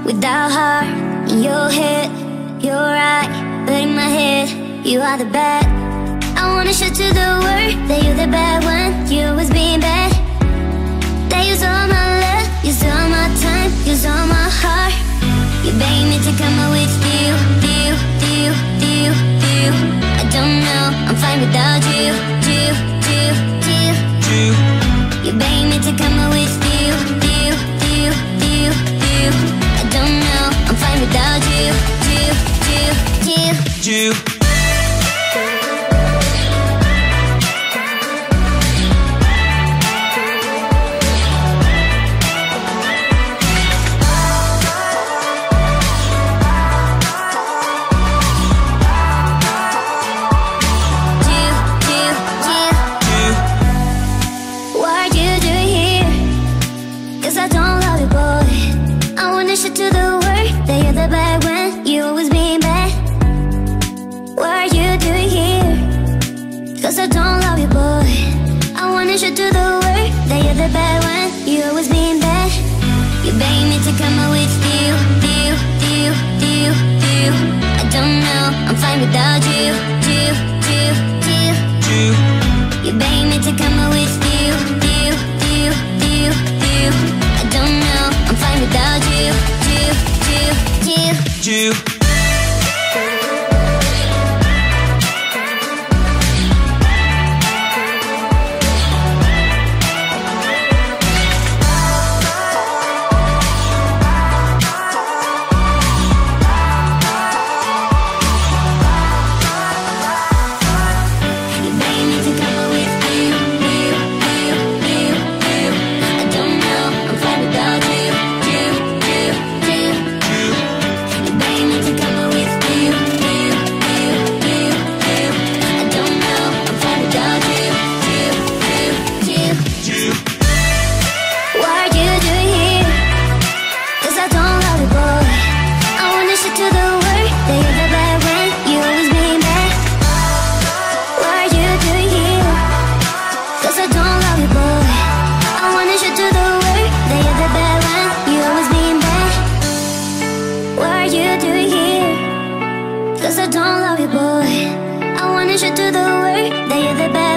without heart. In your head, you're right, but in my head, you are the bad. I wanna show to the world that you're the bad one. You always being bad. That use all my love, use all my time, use all my heart. You beg me to come out with you. I don't know, I'm fine without you. You beg me to come out with you. I don't know, I'm fine without you. To the world that you're the bad one. You always being bad. What are you doing here? Cause I don't love you, boy. I wanna show to the world that you're the bad one. You always being bad. You beg me to come out with you. I don't know, I'm fine without you. You beg me to come out with you. I don't know, I'm fine without you. Cause I don't love you, boy. I wanna show to the world that you're the best.